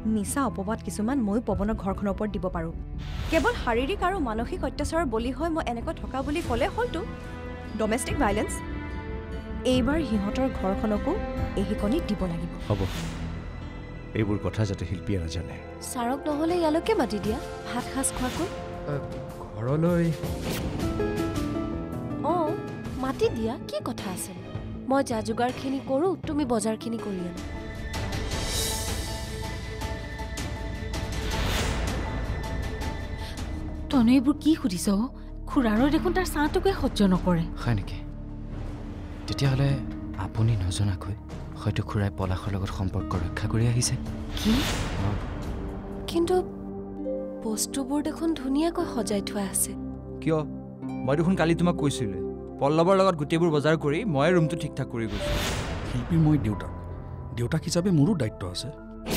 মিছা অপবাদ কিছুমান মই পৱনৰ ঘৰখনৰ ওপৰত দিব পাৰোঁ কেৱল শাৰীৰিক আৰু মানসিক অত্যাচাৰৰ বলি হৈ মই এনেকৈ থকা বুলি ক'লে হ'লতো ডমেষ্টিক ভাইলেন্স এইবাৰ সিহঁতৰ ঘৰখনকো এই শিকনি দিব লাগিব হ'ব এইবোৰ কথা যাতে শিল্পীয়ে নাজানে ছাৰক নহ'লে ইয়ালৈকে মাতি দিয়া ভাত সাজ খোৱাকৈ ঘৰলৈ অঁ মাতি দিয়া কি কথা আছে মই যা যোগাৰখিনি কৰোঁ তুমি বজাৰখিনি কৰি আনা তনে এইবোৰ কি সুধিছ খুৰাৰো দেখোন তাৰ চাহটোকে সহ্য নকৰে হয় নেকি তেতিয়াহ'লে আপুনি নজনাকৈ হয়তো খুৰাই পলাশৰ লগত সম্পৰ্ক ৰক্ষা কৰি আহিছে কি কিন্তু বস্তুবোৰ দেখোন ধুনীয়াকৈ সজাই থোৱা আছে কিয় মই দেখোন কালি তোমাক কৈছিলোঁ পল্লৱৰ লগত গোটেইবোৰ বজাৰ কৰি মই ৰুমটো ঠিক ঠাক কৰি গৈছোঁ শিল্পীৰ মই দেউতাক হিচাপে মোৰো দায়িত্ব আছে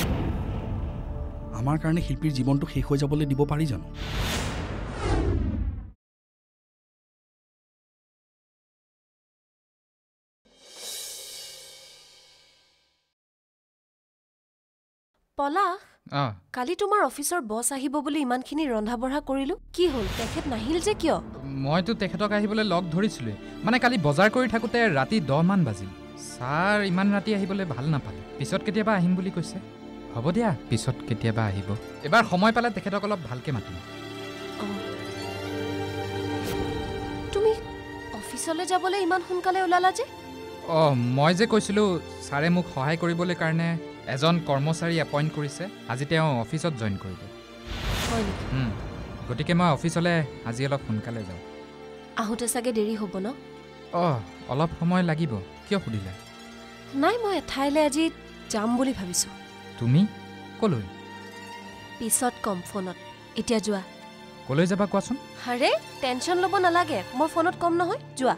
আমাৰ কাৰণে শিল্পীৰ জীৱনটো শেষ হৈ যাবলৈ দিব পাৰি জানো পলাশ কালি তোমাৰ অফিচৰ বছ আহিব বুলি ইমানখিনি ৰন্ধা বঢ়া কৰিলোঁ কি হ'ল তেখেত নাহিল যে কিয় মইতো তেখেতক আহিবলৈ লগ ধৰিছিলোঁ মানে কালি বজাৰ কৰি থাকোঁতে ৰাতি 10 মান বাজিল ছাৰ ইমান ৰাতি আহিবলৈ ভাল নাপালে পিছত কেতিয়াবা আহিম বুলি কৈছে হ'ব দিয়া পিছত কেতিয়াবা আহিব এবাৰ সময় পালে তেখেতক অলপ ভালকৈ মাতিম তুমি অফিচলৈ যাবলৈ ইমান সোনকালে ওলালা যে মই যে কৈছিলোঁ ছাৰে মোক সহায় কৰিবলৈ কাৰণে এজন কৰ্মচাৰী এপইণ্ট কৰিছে আজি তেওঁ অফিচত জইন কৰিব হয় নেকি গতিকে মই অফিচলৈ আজি অলপ সোনকালে যাওঁ আহোঁতে চাগে দেৰি হ'ব ন অলপ সময় লাগিব কিয় সুধিলা নাই মই এঠাইলৈ আজি যাম বুলি ভাবিছোঁ তুমি ক'লৈ পিছত কম ফোনত এতিয়া যোৱা ক'লৈ যাবা কোৱাচোন আৰে টেনশ্যন ল'ব নালাগে মই ফোনত কম নহয় যোৱা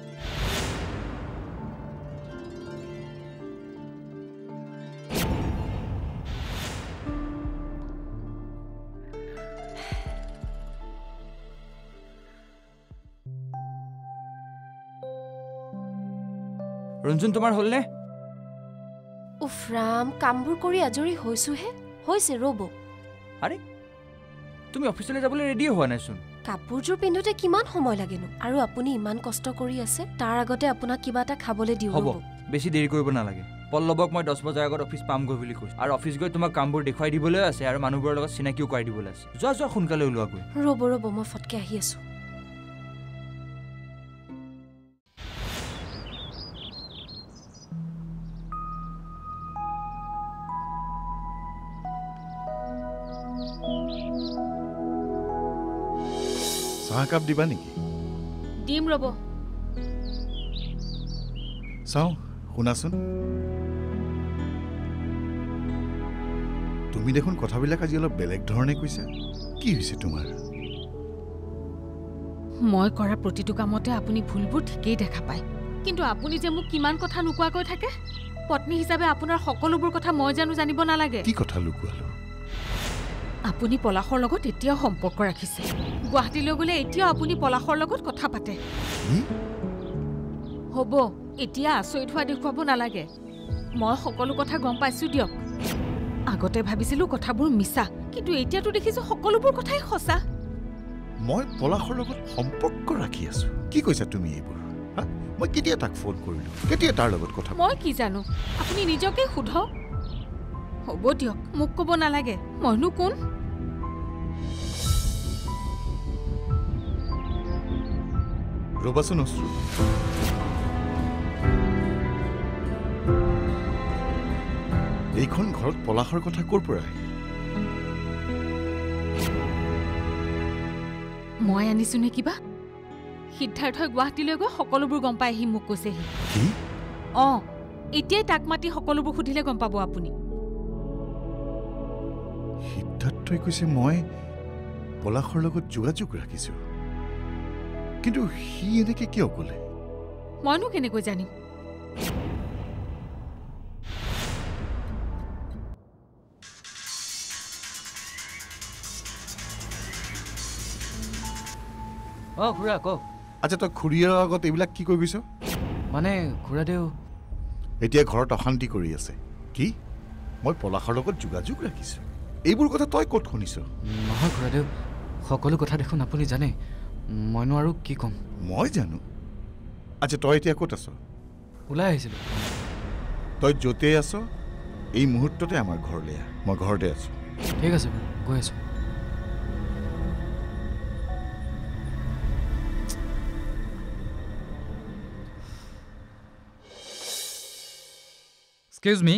ৰঞ্জন তোমাৰ হ'লনে উফ ৰাম কামবোৰ কৰি আজৰি হৈছোহে হৈছে ৰ'ব আৰে তুমি অফিচলৈ যাবলৈ ৰেডি হোৱা নাইচোন কাপোৰযোৰ পিন্ধোতে কিমান সময় লাগেনো আৰু আপুনি ইমান কষ্ট কৰি আছে তাৰ আগতে আপোনাক কিবা এটা খাবলৈ দিওঁ হ'ব বেছি দেৰি কৰিব নালাগে পল্লৱক মই 10 বজাৰ আগত অফিচ পামগৈ বুলি কৈছোঁ আৰু অফিচ গৈ তোমাক কামবোৰ দেখুৱাই দিবলৈ আছে আৰু মানুহবোৰৰ লগত চিনাকিও কৰাই দিবলৈ আছে যোৱা সোনকালে ওলোৱাগৈ ৰ'ব মই ফটকে আহি আছোঁ চাহ কাপ দিবা নেকি দিম ৰ'ব চাওঁ শুনাচোন তুমি দেখোন কথাবিলাক আজি অলপ বেলেগ ধৰণে কৈছা কি হৈছে তোমাৰ মই কৰা প্ৰতিটো কামতে আপুনি ভুলবোৰ ঠিকেই দেখা পায় কিন্তু আপুনি যে মোক কিমান কথা নোকোৱাকৈ থাকে পত্নী হিচাপে আপোনাৰ সকলোবোৰ কথা মই জানিব নালাগে কি কথা লুকুৱালো আপুনি পলাশৰ লগত এতিয়াও সম্পৰ্ক ৰাখিছে গুৱাহাটীলৈ গ'লে এতিয়াও আপুনি পলাশৰ লগত কথা পাতে হ'ব এতিয়া আচৰিত হোৱা দেখুৱাব নালাগে মই সকলো কথা গম পাইছোঁ দিয়ক আগতে ভাবিছিলোঁ কথাবোৰ মিছা কিন্তু এতিয়াতো দেখিছোঁ সকলোবোৰ কথাই সঁচা মই পলাশৰ লগত সম্পৰ্ক ৰাখি আছোঁ কি কৈছা তুমি এইবোৰ মই কেতিয়া তাক ফোন কৰিলোঁ কেতিয়া তাৰ লগত কথা মই কি জানো আপুনি নিজকে সোধক হ'ব দিয়ক মোক ক'ব নালাগে মইনো কোন ৰবাচোন অশ্ৰু এইখন ঘৰত পলাশৰ কথা ক'ৰ পৰা আহিল মই আনিছো নে কিবা সিদ্ধাৰ্থই গুৱাহাটীলৈ গৈ সকলোবোৰ গম পাই আহি মোক কৈছেহি এতিয়াই তাক মাতি সকলোবোৰ সুধিলে গম পাব আপুনি সিদ্ধাৰ্থই কৈছে মই পলাশৰ লগত যোগাযোগ ৰাখিছোঁ কিন্তু সি এনেকে কিয় ক'লে মইনো কেনেকৈ জানিম খুৰা কওক আচ্ছা তই খুৰীৰ আগত এইবিলাক কি কৈ গৈছ মানে খুৰাদেউ এতিয়া ঘৰত অশান্তি কৰি আছে কি মই পলাশৰ লগত যোগাযোগ ৰাখিছোঁ। এইবোৰ কথা তই ক'ত শুনিছ? নহয় খুৰাদেউ, সকলো কথা দেখোন আপুনি জানে, মইনো আৰু কি ক'ম? মই জানো। আচ্ছা, তই এতিয়া ক'ত আছ? ওলাই আহিছিলোঁ। তই য'তেই আছ এই মুহূৰ্ততে আমাৰ ঘৰলৈ আহ। মই ঘৰতে আছোঁ। ঠিক আছে, গৈ আছোঁ। Excuse me.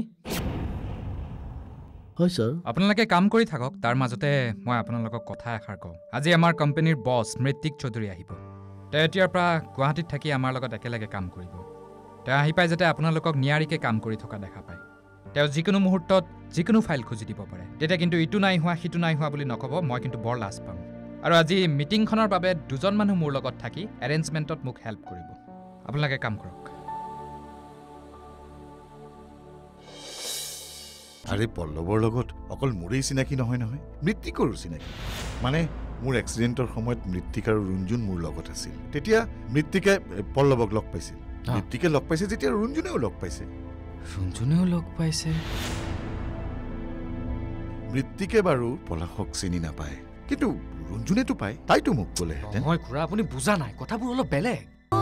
হয় ছাৰ। আপোনালোকে কাম কৰি থাকক, তাৰ মাজতে মই আপোনালোকক কথা এষাৰ কওঁ। আজি আমাৰ কোম্পানীৰ বছ মৃত্তিক চৌধুৰী আহিব। তেওঁ এতিয়াৰ পৰা গুৱাহাটীত থাকি আমাৰ লগত একেলগে কাম কৰিব। তেওঁ আহি পাই যাতে আপোনালোকক নিয়াৰিকৈ কাম কৰি থকা দেখা পায়। তেওঁ যিকোনো মুহূৰ্তত যিকোনো ফাইল খুজি দিব পাৰে। তেতিয়া কিন্তু ইটো নাই হোৱা সিটো নাই হোৱা বুলি নক'ব, মই কিন্তু বৰ লাজ পাম। আৰু আজি মিটিংখনৰ বাবে 2জন মানুহ মোৰ লগত থাকি এৰেঞ্জমেণ্টত মোক হেল্প কৰিব। আপোনালোকে কাম কৰক। আৰে পল্লৱৰ লগত অকল মোৰেই চিনাকি নহয়, মৃত্তিকৰো চিনাকি। মানে মোৰ এক্সিডেণ্টৰ সময়ত মৃত্তিক আৰু ৰুণজুন মোৰ লগত আছিল। তেতিয়া মৃত্তিকে পল্লৱক লগ পাইছিল। মৃত্তিকে লগ পাইছে যেতিয়া ৰুণজুনেও লগ পাইছে। ৰুণজুনেও লগ পাইছে? মৃত্তিকে বাৰু পলাশক চিনি নাপায়, কিন্তু ৰুণজুনেতো পায়। তাইতো মোক ক'লে। নহয় খুৰা, আপুনি বুজা নাই, কথাবোৰ অলপ বেলেগ।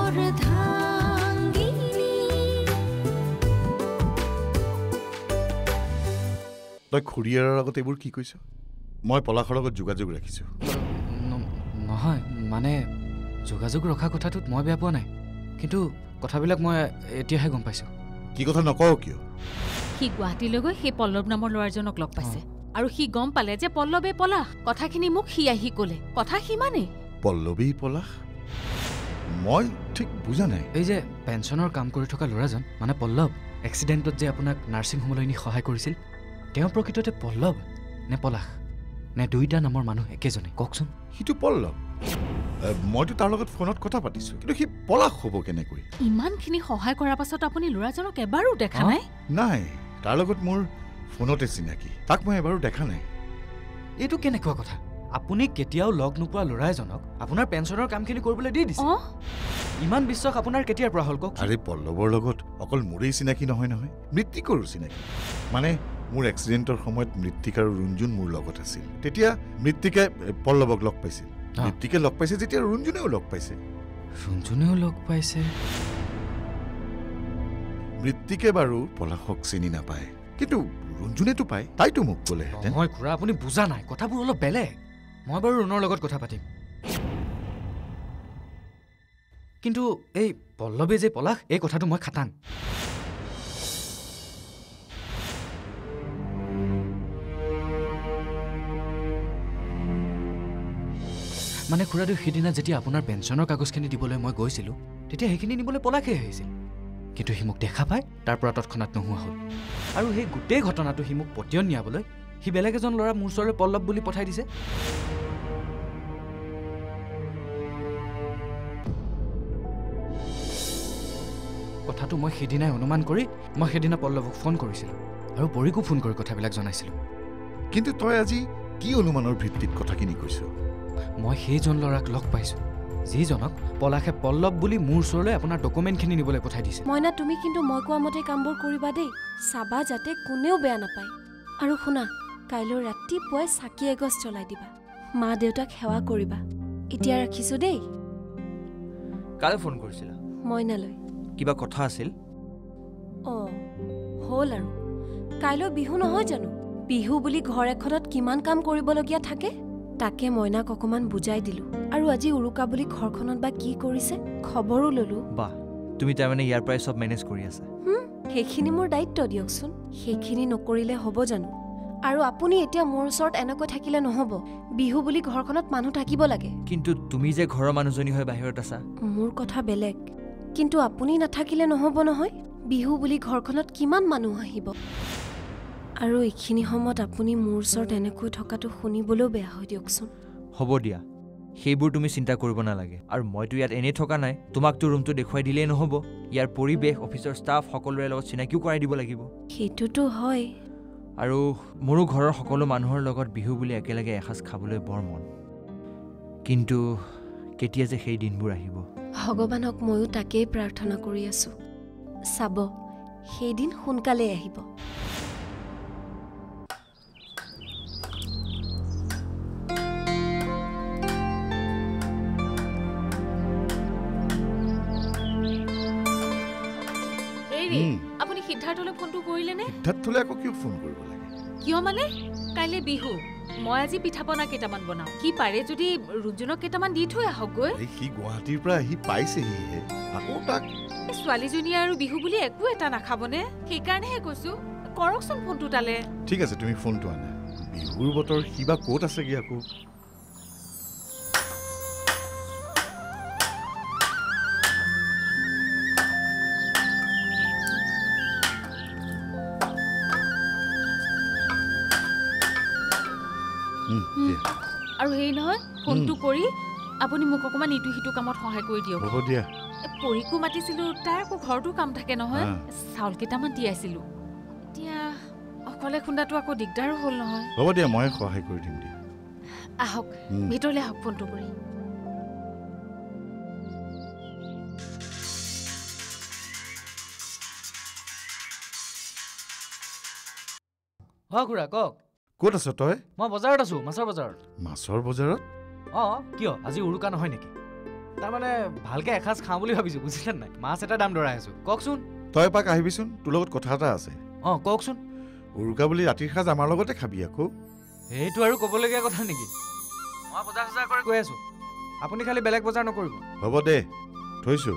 তই খুৰীয়াৰৰ আগত এইবোৰ কি কৈছ? মই পলাশৰ লগত যোগাযোগ ৰাখিছোঁ। নহয়, মানে যোগাযোগ ৰখা কথাটোত মই বেয়া পোৱা নাই, কিন্তু কথাবিলাক মই এতিয়াহে গম পাইছোঁ। কি কথা নকওঁ কিয়? সি গুৱাহাটীলৈ গৈ সেই পল্লৱ নামৰ ল'ৰাজনক লগ পাইছে, আৰু সি গম পালে যে পল্লৱে পলাশ। কথাখিনি মোক সি আহি ক'লে। কথা সিমানেই। পল্লৱী পলাশ? মই ঠিক বুজা নাই। এই যে পেঞ্চনৰ কাম কৰি থকা ল'ৰাজন, মানে পল্লৱ, এক্সিডেণ্টত যে আপোনাক নাৰ্ছিং হোমলৈ নি সহায় কৰিছিল, তেওঁ প্ৰকৃততে পল্লৱ নে পলাশ, নে দুইটা নামৰ মানুহ একেজনে? কওকচোন। সিটো পল্লৱ। মইতো তাৰ লগত ফোনত কথা পাতিছোঁ, কিন্তু সি পলাশ হ'ব কেনেকৈ? ইমানখিনি সহায় কৰাৰ পাছত আপুনি ল'ৰাজনক এবাৰো দেখা নাই? নাই, তাৰ লগত মোৰ ফোনতে চিনাকি। তাক মই এবাৰো দেখা নাই। এইটো কেনেকুৱা কথা? আপুনি কেতিয়াও লগ নোপোৱা ল'ৰা এজনক আপোনাৰ পেঞ্চনৰ কামখিনি কৰিবলৈ দি দিছে? ইমান বিশ্বাস আপোনাৰ কেতিয়াৰ পৰা হ'ল কওক? আৰে পল্লৱৰ লগত অকল মোৰেই চিনাকি নহয়, মৃত্তিকৰো চিনাকি। মানে মোৰ এক্সিডেণ্টৰ সময়ত মৃত্তিক আৰু ৰুণজুন মোৰ লগত আছিল। তেতিয়া মৃত্তিকে পল্লৱক লগ পাইছিল। মৃত্তিকে লগ পাইছে যেতিয়া ৰুণজুনেও লগ পাইছে। ৰুণজুনেও লগ পাইছে? মৃত্তিকে বাৰু পলাশক চিনি নাপায়, কিন্তু ৰুণজুনেতো পায়। তাইতো মোক ক'লে। নহয় খুৰা, আপুনি বুজা নাই, কথাবোৰ অলপ বেলেগ। মই বাৰু ৰুণৰ লগত কথা পাতিম, কিন্তু এই পল্লৱে যে পলাশ, এই কথাটো মই খাটাং। মানে খুৰাদেউ, সিদিনা যেতিয়া আপোনাৰ পেঞ্চনৰ কাগজখিনি দিবলৈ মই গৈছিলোঁ, তেতিয়া সেইখিনি নিবলৈ পলাশে আহিছিল। কিন্তু সি মোক দেখা পাই তাৰ পৰা তৎক্ষণাত নোহোৱা হ'ল। আৰু সেই গোটেই ঘটনাটো সি মোক পতিয়ন নিয়াবলৈ সি বেলেগ এজন ল'ৰা মোৰ ওচৰলৈ পল্লৱ বুলি পঠাই দিছে। কথাটো মই সিদিনাই অনুমান কৰি মই সেইদিনা পল্লৱক ফোন কৰিছিলোঁ, আৰু পৰীকো ফোন কৰি কথাবিলাক জনাইছিলোঁ। কিন্তু তই আজি কি অনুমানৰ ভিত্তিত কথাখিনি কৈছ? মই সেইজন ল'ৰাক লগ পাইছোঁ, যিজনক পলাশে পল্লৱ বুলি মোৰ ওচৰলৈ আপোনাৰ ডকুমেণ্টখিনি নিবলৈ পঠাই দিছে। মইনা, তুমি কিন্তু মই কোৱা মতে কামবোৰ কৰিবা দেই। চাবা যাতে কোনেও বেয়া নাপায়। আৰু শুনা, কাইলৈ ৰাতিপুৱাই চাকি এগছ জ্বলাই দিবা। মা দেউতাক সেৱা কৰিবা। এতিয়া ৰাখিছোঁ দেই। কালৈ ফোন কৰিছিলা? মইনালৈ। কিবা কথা আছিল? হ'ল আৰু। কাইলৈ বিহু নহয় জানো? বিহু বুলি ঘৰ এখনত কিমান কাম কৰিবলগীয়া থাকে, তাকে মইনাক অকণমান বুজাই দিলোঁ। আৰু আজি উৰুকা বুলি ঘৰখনত বা কি কৰিছে খবৰো ল'লোঁ। বাহ, তুমি তাৰমানে ইয়াৰ পৰাই চব মেনেজ কৰি আছা? সেইখিনি মোৰ দায়িত্ব দিয়কচোন। সেইখিনি নকৰিলে হ'ব জানো? আৰু আপুনি এতিয়া মোৰ ওচৰত এনেকৈ থাকিলে নহ'ব। বিহু বুলি ঘৰখনত মানুহ থাকিব লাগে। কিন্তু তুমি যে ঘৰৰ মানুহজনী হৈ বাহিৰত আছা। মোৰ কথা বেলেগ, কিন্তু আপুনি নাথাকিলে নহ'ব নহয়। বিহু বুলি ঘৰখনত কিমান মানুহ আহিব, আৰু এইখিনি সময়ত আপুনি মোৰ ওচৰত এনেকৈ থকাটো শুনিবলৈও বেয়া হয় দিয়কচোন। হ'ব দিয়া, সেইবোৰ তুমি চিন্তা কৰিব নালাগে। আৰু মইতো ইয়াত এনেই থকা নাই। তোমাকতো ৰুমটো দেখুৱাই দিলেই নহ'ব। ইয়াৰ পৰিৱেশ, অফিচৰ ষ্টাফ সকলোৰে লগত চিনাকিও কৰাই দিব লাগিব। সেইটোতো হয়। আৰু মোৰো ঘৰৰ সকলো মানুহৰ লগত বিহু বুলি একেলগে এসাঁজ খাবলৈ বৰ মন। কিন্তু কেতিয়া যে সেই দিনবোৰ আহিব। ভগৱানক ময়ো তাকেই প্ৰাৰ্থনা কৰি আছোঁ। চাব, সেইদিন সোনকালেই আহিব। হেৰি আপুনি সিদ্ধাৰ্থলৈ ফোনটো কৰিলেনে? সিদ্ধাৰ্থলৈ আকৌ কিয় ফোন কৰিব লাগে? কিয় মানে কাইলৈ বিহু, মই আজি পিঠা পনা কেইটামান বনাওঁ, সি পাৰে যদি ৰুজুনক কেইটামান দি থৈ আহকগৈ। সি গুৱাহাটীৰ পৰা আহি পাইছেহিহে, আকৌ তাক ছোৱালীজনী আৰু বিহু বুলি একো এটা নাখাবনে? সেইকাৰণেহে কৈছো, কৰকচোন ফোনটো তালে। ঠিক আছে, তুমি ফোনটো আনা। বিহুৰ বতৰ সি বা ক'ত আছেগৈ আকৌ। আৰু হেৰি নহয়, ফোনটো কৰি আপুনি মোক অকণমান ইটো সিটো কামত সহায় কৰি দিয়ক। হ'ব দিয়া। পৰীকো মাতিছিলো, তাই আকৌ ঘৰতো কাম থাকে নহয়, চাউল কেইটামান তিয়াইছিলো। এতিয়া অকলে খুন্দাটো আকৌ দিগদাৰো হ'ল নহয়। হ'ব দিয়া, মই সহায় কৰি দিম দিয়া। আহক ভিতৰলৈ আহক ফোনটো কৰি। খুৰা কওক। ক'ত আছ তই? মই বজাৰত আছো, মাছৰ বজাৰত। মাছৰ বজাৰত? কিয় আজি উৰুকা নহয় নেকি? তাৰমানে ভালকে এসাঁজ খাওঁ বুলি ভাবিছো, বুজিলে নাই? মাছ এটা দাম দৰাই আছো। কওকচোন। তই এপাক আহিবিচোন, তোৰ লগত কথা এটা আছে। কওকচোন। উৰুকা বুলি ৰাতিৰ সাঁজ আমাৰ লগতে খাবি আকৌ। সেইটো আৰু ক'বলগীয়া কথা নেকি? মই বজাৰ চজাৰ কৰি গৈ আছো, আপুনি খালি বেলেগ বজাৰ নকৰিব। হ'ব দে, থৈছো।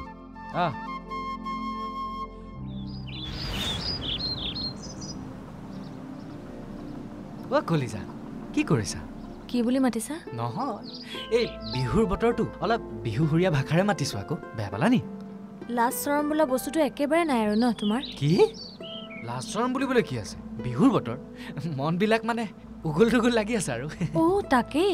কলিজা, কি কৰিছা? কি বুলি মাতিছা? নহয়, এই বিহুৰ বতৰটো অলপ বিহুহুৰীয়া ভাষাৰে মাতিছো আকৌ, বেয়া পালা নি? লাজ চৰম বোলা বস্তুটো একেবাৰে নাই আৰু ন তোমাৰ? কি লাজ চৰম বুলিবলৈ কি আছে? বিহুৰ বতৰ, মনবিলাক মানে উগুল টুগুল লাগি আছে আৰু। তাকেই,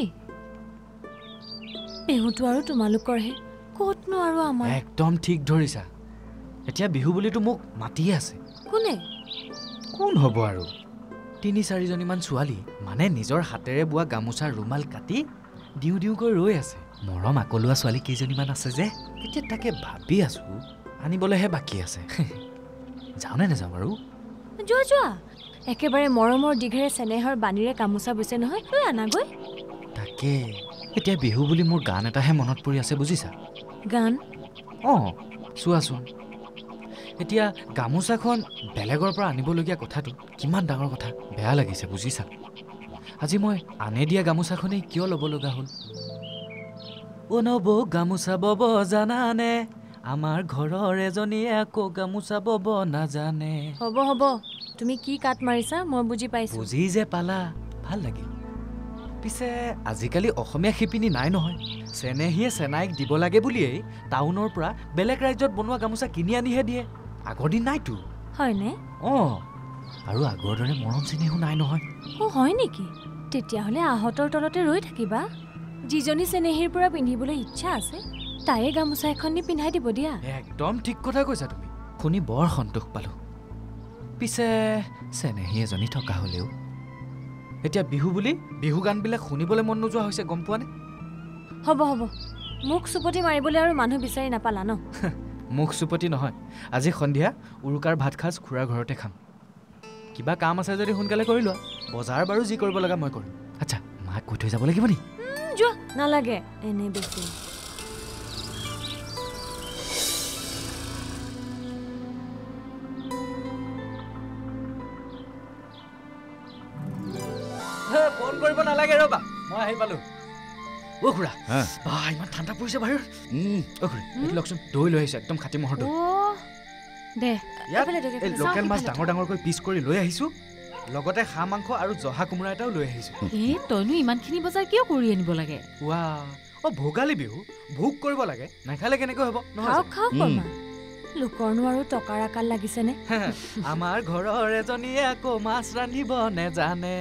বিহুটো আৰু তোমালোকৰহে, ক'তনো আৰু আমাৰ। একদম ঠিক ধৰিছা। এতিয়া বিহু বুলিতো মোক মাতিয়ে আছে। কোনে? কোন হ'ব আৰু? ৩-৪জনীমান ছোৱালী, মানে নিজৰ হাতেৰে বোৱা গামোচাৰ ৰুমাল কাটি দিওঁ দিওঁকৈ ৰৈ আছে। মৰম আকলোৱা ছোৱালী কেইজনীমান আছে যে, এতিয়া তাকে ভাবি আছো, আনিবলৈহে বাকী আছে। যাওঁনে নাযাওঁ বাৰু? যোৱা, একেবাৰে মৰমৰ দীঘেৰে চেনেহৰ বাণীৰে গামোচা বৈছে নহয়, লৈ আনাগৈ। তাকে, এতিয়া বিহু বুলি মোৰ গান এটাহে মনত পৰি আছে, বুজিছা? গান? চোৱাচোন, এতিয়া গামোচাখন বেলেগৰ পৰা আনিবলগীয়া কথাটো কিমান ডাঙৰ কথা। বেয়া লাগিছে বুজিছা। আজি মই আনে দিয়া গামোচাখনেই কিয় ল'ব লগা হ'ল? নবৌ গামোচা বব জানানে, আমাৰ ঘৰৰ এজনীয়ে আকৌ গামোচা বব নাজানে। হ'ব, তুমি কি কাট মাৰিছা মই বুজি পাইছো। বুজি যে পালা, ভাল লাগিল। পিছে আজিকালি অসমীয়া শিপিনী নাই নহয়। চেনেহীয়ে চেনাইক দিব লাগে বুলিয়েই টাউনৰ পৰা বেলেগ ৰাজ্যত বনোৱা গামোচা কিনি আনিহে দিয়ে। আগৰ দিন নাইতো। হয়নে? আৰু আগৰ দৰে মৰম চেনেহো নাই নহয়। হয় নেকি? তেতিয়াহ'লে আহঁতৰ তলতে ৰৈ থাকিবা। যিজনী চেনেহীৰ পৰা পিন্ধিবলৈ ইচ্ছা আছে, তাইয়ে গামোচা এখন নি পিন্ধাই দিব দিয়া। একদম ঠিক কথা কৈছা তুমি, শুনি বৰ সন্তোষ পালো। পিছে চেনেহী এজনী থকা হ'লেও এতিয়া বিহু বুলি বিহু গানবিলাক শুনিবলৈ মন নোযোৱা হৈছে, গম পোৱানে? হ'ব, মুখ চুপতি মাৰিবলৈ আৰু মানুহ বিচাৰি নাপালা ন? মুখ চুপতি নহয়, আজি সন্ধিয়া উৰুকাৰ ভাত সাজ খুৰাৰ ঘৰতে খাম। কিবা কাম আছে যদি সোনকালে কৰি লোৱা, বজাৰ বাৰু যি কৰিব লগা মই কৰিম। আচ্ছা, মাক কৈ থৈ যাব লাগিব নি? যোৱা, নালাগে, এনেই বেছি। ফোন কৰিব নালাগে, ৰ'বা, মই আহি পালো। খুৰা, ইমান ঠাণ্ডা পৰিছে বাহিৰত। খুৰা, এইটো লওকচোন, দৈ লৈ আহিছো, একদম খাটি মহৰ দৈ। লোকেল মাছ ডাঙৰ ডাঙৰকৈ পিচ কৰি লৈ আহিছো, লগতে হাঁহ মাংস আৰু জহা কোমোৰা এটাও লৈ আহিছো। তইনো ইমানখিনি বজাৰ কিয় কৰি আনিব লাগে? ভোগালী বিহু, ভোগ কৰিব লাগে, নাখালে কেনেকৈ হ'ব? খাওক, লোকৰনো আৰু টকাৰ আকাল লাগিছেনে? আমাৰ ঘৰৰ এজনীয়ে আকৌ মাছ ৰান্ধিব নেজানে।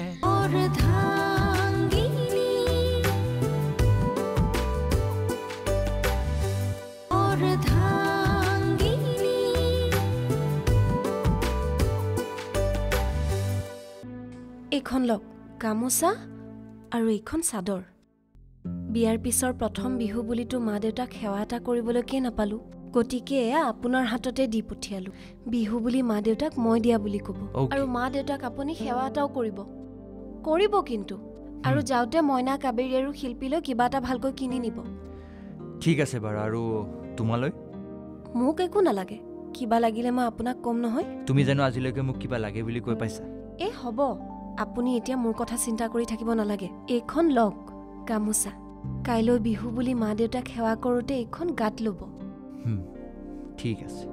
এইখন লওক, গামোচা আৰু এইখন চাদৰ। বিয়াৰ পিছৰ প্ৰথম বিহু বুলিতো মা দেউতাক সেৱা এটা কৰিবলৈকে নাপালো, গতিকে এয়া আপোনাৰ হাততে দি পঠিয়ালো। বিহু বুলি মা দেউতাক মই দিয়া বুলি ক'ব, আৰু মা দেউতাক আপুনি সেৱা এটাও কৰিব কিন্তু। আৰু যাওঁতে মইনা, কাবেৰী আৰু শিল্পীলৈ কিবা এটা ভালকৈ কিনি নিব। ঠিক আছে বাৰু। আৰু তোমালৈ? মোক একো নালাগে, কিবা লাগিলে মই আপোনাক কম নহয় তুমি জানো আজিলৈকে মোক কিবা লাগে বুলি কৈ পাইছা এই হ'ব আপুনি এতিয়া মোৰ কথা চিন্তা কৰি থাকিব নালাগে এইখন লওক গামোচা কাইলৈ বিহু বুলি মা দেউতাক সেৱা কৰোঁতে এইখন গাত ল'ব ঠিক আছে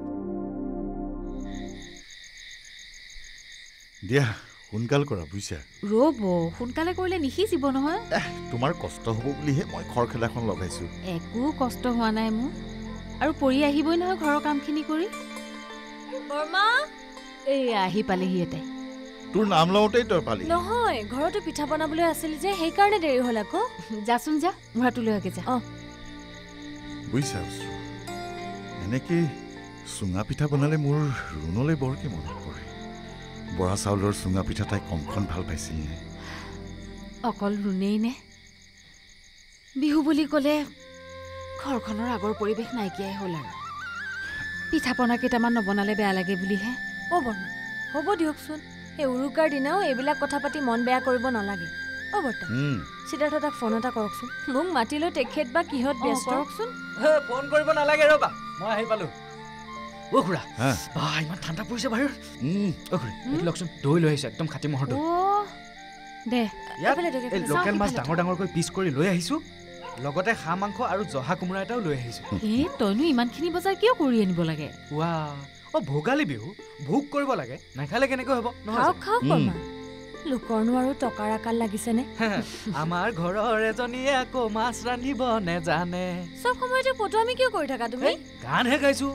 দিয়া সোনকাল কৰা বুজিছা ৰ'ব সোনকালে কৰিলে নিসিজিব নহয় তোমাৰ কষ্ট হ'ব বুলিহে মই খৰখেদাখন লগাইছো একো কষ্ট হোৱা নাই মোৰ আৰু পৰি আহিবই নহয় ঘৰৰ কামখিনি কৰি বৰ্মা এই আহি পালেহি এটাই তোৰ নাম লওঁতেই তই পালি নহয় ঘৰতো পিঠা বনাবলৈ আছিল যে সেইকাৰণে দেৰি হ'ল আকৌ যাচোন যা মুঢ়াটো লৈ আগে যা বুজিছা এনেকে চুঙা পিঠা বনালে মোৰ ৰুণলৈ বৰকে মনত পৰে বৰা চাউলৰ চুঙা পিঠা তাই কমখন ভাল পাইছিল নে অকল ৰুণেই নে বিহু বুলি ক'লে ঘৰখনৰ আগৰ পৰিৱেশ নাইকিয়াই হ'ল আৰু পিঠা পনা কেইটামান নবনালে বেয়া লাগে বুলিহে বৰ্মা হ'ব দিয়কচোন এই উৰুকাৰ দিনাও এইবিলাক কথা পাতি মন বেয়া কৰিব নালাগে বৰ্তা সিদ্ধাৰ্থ তাক ফোন এটা কৰকচোন মোক মাতিলৈ তেখেত বা কিহত ব্যস্ত কৰকচোন ফোন কৰিব নালাগে ৰ'বা মই আহি পালো খুৰা ইমান ঠাণ্ডা পৰিছে বাহিৰত খুৰী এইটো লওকচোন দৈ লৈ আহিছো একদম খাটি মহৰ দৈ দে এই লোকেল মাছ ডাঙৰ ডাঙৰকৈ পিচ কৰি লৈ আহিছো লগতে হাঁহ মাংস আৰু জহা কোমোৰা এটাও লৈ আহিছো তইনো ইমানখিনি বজাৰ কিয় কৰি আনিব লাগে ভোগালী বিহু ভোগ কৰিব লাগে নাখালে কেনেকৈ হ'ব খাওক বৰ্মা লোকৰনো আৰু টকাৰ আকাল লাগিছেনে আমাৰ ঘৰৰ এজনীয়ে আকৌ মাছ ৰান্ধিব নেজানে চব সময়তে ফটো আমি কিয় কৰি থাকা তুমি গানহে গাইছো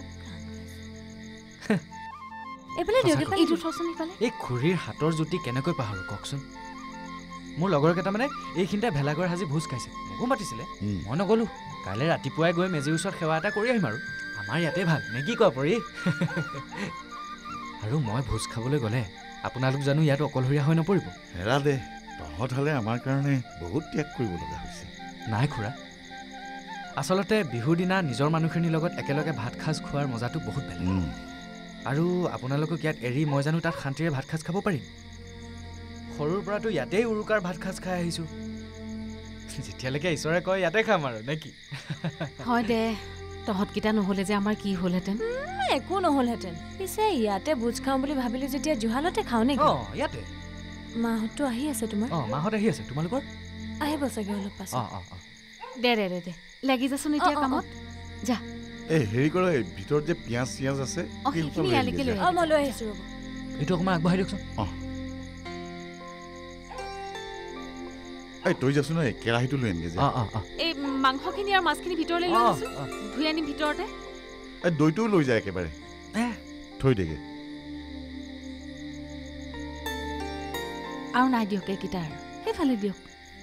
এই খুৰীৰ হাতৰ জুতি কেনেকৈ পাহৰো কওকচোন মোৰ লগৰ কেইটামানে এইখিনিতে ভেলাঘৰ সাজি ভোজ খাইছে মোকো মাতিছিলে মই নগলো কাইলৈ ৰাতিপুৱাই গৈ মেজিৰ ওচৰত সেৱা এটা কৰি আহিম আৰু আমাৰ ইয়াতে ভাল নে কি কোৱা পৰি আৰু মই ভোজ খাবলৈ গ'লে আপোনালোক জানো ইয়াত অকলশৰীয়া হৈ নপৰিব হেৰা দে তহঁত হ'লে আমাৰ কাৰণে বহুত ত্যাগ কৰিব লগা হৈছে নাই খুৰা আচলতে বিহুৰ দিনা নিজৰ মানুহখিনিৰ লগত একেলগে ভাত সাজ খোৱাৰ মজাটো বহুত বেলেগ আৰু আপোনালোকক ইয়াত এৰি মই জানো তাত শান্তিৰে ভাত সাজ খাব পাৰিম সৰুৰ পৰাতো ইয়াতেই উৰুকাৰ ভাত সাজ খাই আহিছোঁ যেতিয়ালৈকে ঈশ্বৰে কয় ইয়াতে খাম আৰু নে কি হয় দে তহঁতকেইটা নহ'লে যে আমাৰ কি হ'লহেঁতেন একো নহ'লহেঁতেন পিছে ইয়াতে ভোজ খাওঁ বুলি ভাবিলো যেতিয়া জুহালতে খাওঁ নেকি ইয়াতে মাহঁতটো আহি আছে তোমাৰ মাহঁত আহি আছে তোমালোকৰ আহিব চাগে অলপ পাছত দে লাগি যাচোন এতিয়া কামত যা হেৰি কৰ ভিতৰত যে পিঁয়াজ চিয়াজ আছে মই লৈ আহিছো ৰ'ব এইটো অকণমান আগবঢ়াই দিয়কচোন তই যাচোন কেৰাহীটো লৈ আনগে এই মাংসখিনি আৰু মাছখিনি ভিতৰলৈ লৈ আছো ধুই আনিম ভিতৰতে দৈটোও লৈ যায় একেবাৰে থৈ দেগে আৰু নাই দিয়ক এইকেইটা আৰু সেইফালে দিয়ক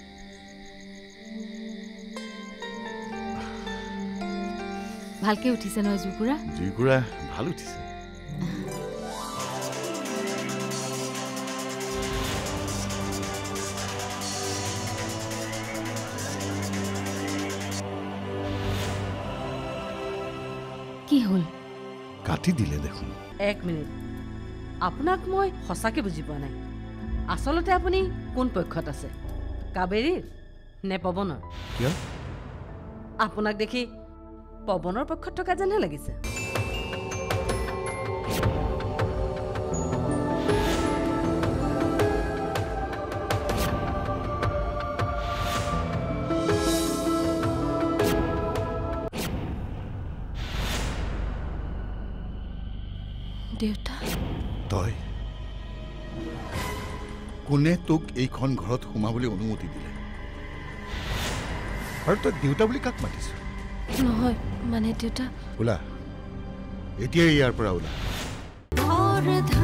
ভালকে উঠিছে নহয় জুইকুৰা ভাল উঠিছে কি হ'ল কাটি দিলে দেখোন এক মিনিট আপোনাক মই সঁচাকে বুজি পোৱা নাই আচলতে আপুনি কোন পক্ষত আছে কাবেৰীৰ নে পৱনৰ কিয় আপোনাক দেখি পৱনৰ পক্ষত থকা যেনহে লাগিছে দেউতা তই কোনে তোক এইখন ঘৰত সোমাবলৈ অনুমতি দিলে আৰু তই দেউতা বুলি কাক মাতিছ নহয় মানে দেউতা ওলা এতিয়াই ইয়াৰ পৰা ওলা